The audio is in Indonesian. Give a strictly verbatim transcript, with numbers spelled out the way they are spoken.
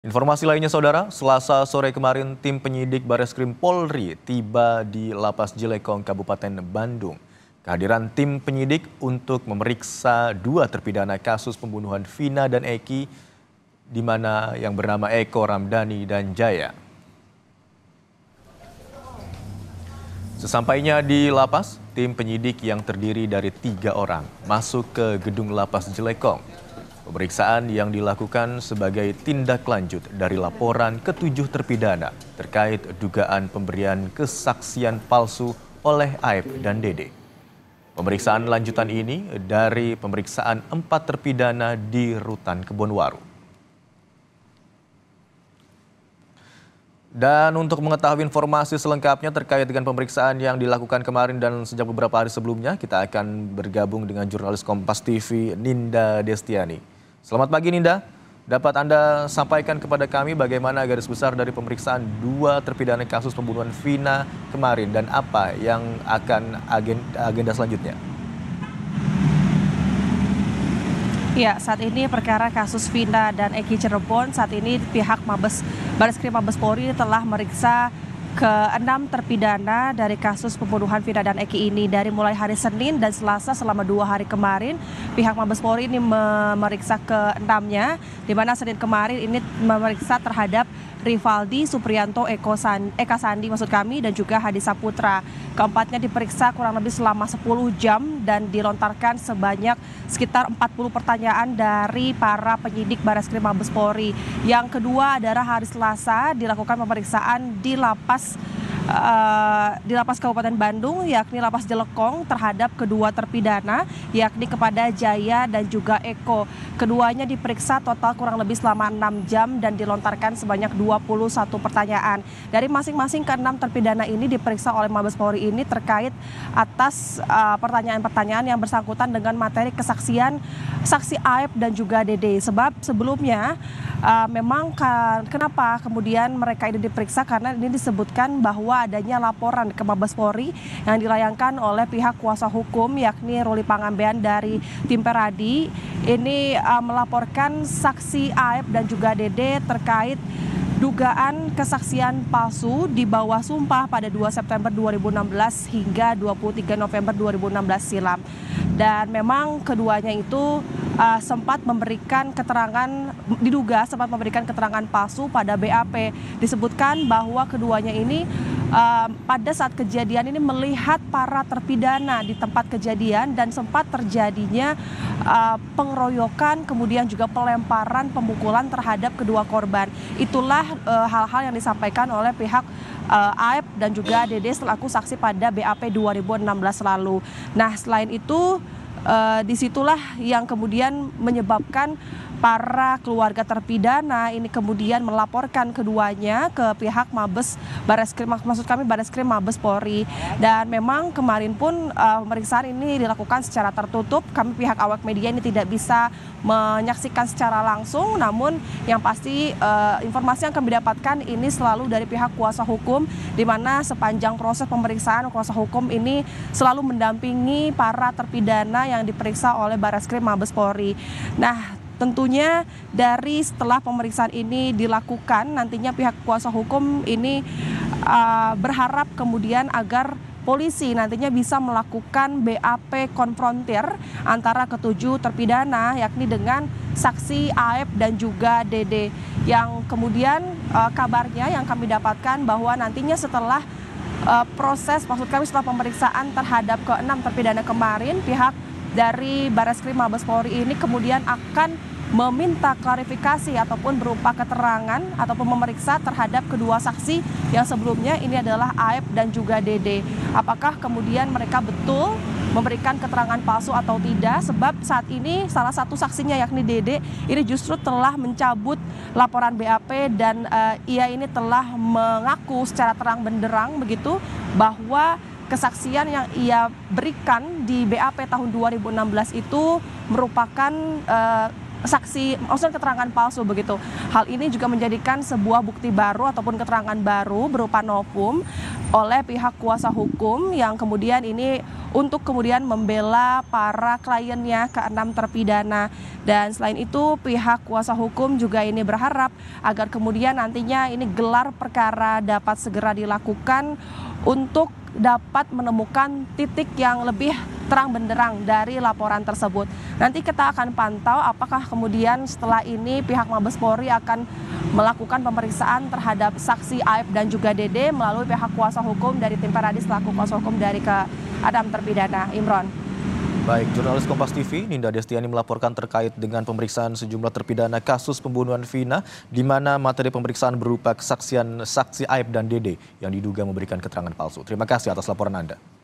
Informasi lainnya saudara, Selasa sore kemarin tim penyidik Bareskrim Polri tiba di Lapas Jilekong, Kabupaten Bandung. Kehadiran tim penyidik untuk memeriksa dua terpidana kasus pembunuhan Vina dan Eki, di mana yang bernama Eko, Ramdhani, dan Jaya. Sesampainya di lapas, tim penyidik yang terdiri dari tiga orang masuk ke gedung Lapas Jilekong. Pemeriksaan yang dilakukan sebagai tindak lanjut dari laporan ketujuh terpidana terkait dugaan pemberian kesaksian palsu oleh Aib dan Dede. Pemeriksaan lanjutan ini dari pemeriksaan empat terpidana di Rutan Kebonwaru. Dan untuk mengetahui informasi selengkapnya terkait dengan pemeriksaan yang dilakukan kemarin dan sejak beberapa hari sebelumnya, kita akan bergabung dengan jurnalis Kompas T V Ninda Destiani. Selamat pagi Ninda, dapat Anda sampaikan kepada kami bagaimana garis besar dari pemeriksaan dua terpidana kasus pembunuhan Vina kemarin dan apa yang akan agenda, agenda selanjutnya? Ya, saat ini perkara kasus Vina dan Eki Cirebon, saat ini pihak Mabes Bareskrim Mabes Polri telah meriksa keenam terpidana dari kasus pembunuhan Vina dan Eki ini dari mulai hari Senin dan Selasa selama dua hari kemarin. Pihak Mabes Polri ini memeriksa keenamnya, di mana Senin kemarin ini memeriksa terhadap Rivaldi, Supriyanto, Eko Sandi, Eka Sandi maksud kami, dan juga Hadi Saputra. Keempatnya diperiksa kurang lebih selama sepuluh jam dan dilontarkan sebanyak sekitar empat puluh pertanyaan dari para penyidik Bareskrim Mabes Polri. Yang kedua adalah hari Selasa dilakukan pemeriksaan di lapas Uh, di lapas Kabupaten Bandung, yakni Lapas Jilekong, terhadap kedua terpidana, yakni kepada Jaya dan juga Eko. Keduanya diperiksa total kurang lebih selama enam jam dan dilontarkan sebanyak dua puluh satu pertanyaan. Dari masing-masing keenam terpidana ini diperiksa oleh Mabes Polri ini terkait atas uh, pertanyaan-pertanyaan yang bersangkutan dengan materi kesaksian saksi Aib dan juga Dede. Sebab sebelumnya uh, memang kan, kenapa kemudian mereka ini diperiksa, karena ini disebutkan bahwa adanya laporan ke Mabes Polri yang dilayangkan oleh pihak kuasa hukum yakni Ruli Pangambean dari tim Peradi. Ini uh, melaporkan saksi Aib dan juga Dede terkait dugaan kesaksian palsu di bawah sumpah pada dua September dua ribu enam belas hingga dua puluh tiga November dua ribu enam belas silam. Dan memang keduanya itu uh, sempat memberikan keterangan, diduga sempat memberikan keterangan palsu pada B A P. Disebutkan bahwa keduanya ini uh, pada saat kejadian ini melihat para terpidana di tempat kejadian dan sempat terjadinya uh, pengeroyokan, kemudian juga pelemparan, pemukulan terhadap kedua korban. Itulah hal-hal uh, yang disampaikan oleh pihak uh, Aib dan juga Dede selaku saksi pada B A P dua ribu enam belas lalu. Nah, selain itu uh, disitulah yang kemudian menyebabkan para keluarga terpidana ini kemudian melaporkan keduanya ke pihak Mabes Bareskrim, maksud kami Bareskrim Mabes Polri. Dan memang kemarin pun uh, pemeriksaan ini dilakukan secara tertutup. Kami pihak awak media ini tidak bisa menyaksikan secara langsung, namun yang pasti uh, informasi yang kami dapatkan ini selalu dari pihak kuasa hukum, di mana sepanjang proses pemeriksaan kuasa hukum ini selalu mendampingi para terpidana yang diperiksa oleh Bareskrim Mabes Polri. Nah, tentunya dari setelah pemeriksaan ini dilakukan, nantinya pihak kuasa hukum ini uh, berharap kemudian agar polisi nantinya bisa melakukan B A P konfrontir antara ketujuh terpidana, yakni dengan saksi Aib dan juga Dede. Yang kemudian uh, kabarnya yang kami dapatkan bahwa nantinya setelah uh, proses, maksud kami setelah pemeriksaan terhadap keenam terpidana kemarin, pihak dari Bareskrim Mabes Polri ini kemudian akan meminta klarifikasi ataupun berupa keterangan ataupun memeriksa terhadap kedua saksi yang sebelumnya ini adalah Aib dan juga Dede. Apakah kemudian mereka betul memberikan keterangan palsu atau tidak, sebab saat ini salah satu saksinya yakni Dede ini justru telah mencabut laporan B A P dan uh, ia ini telah mengaku secara terang benderang begitu bahwa kesaksian yang ia berikan di B A P tahun dua ribu enam belas itu merupakan uh, saksi, maksudnya keterangan palsu begitu. Hal ini juga menjadikan sebuah bukti baru ataupun keterangan baru berupa novum oleh pihak kuasa hukum yang kemudian ini untuk kemudian membela para kliennya keenam terpidana. Dan selain itu pihak kuasa hukum juga ini berharap agar kemudian nantinya ini gelar perkara dapat segera dilakukan untuk dapat menemukan titik yang lebih terang benderang dari laporan tersebut. Nanti kita akan pantau apakah kemudian setelah ini pihak Mabes Polri akan melakukan pemeriksaan terhadap saksi Aib dan juga Dede melalui pihak kuasa hukum dari tim Paradis selaku kuasa hukum dari keenam terpidana. Imron. Baik, jurnalis Kompas T V Ninda Destiani melaporkan terkait dengan pemeriksaan sejumlah terpidana kasus pembunuhan Vina, di mana materi pemeriksaan berupa kesaksian saksi Aib dan Dede yang diduga memberikan keterangan palsu. Terima kasih atas laporan Anda.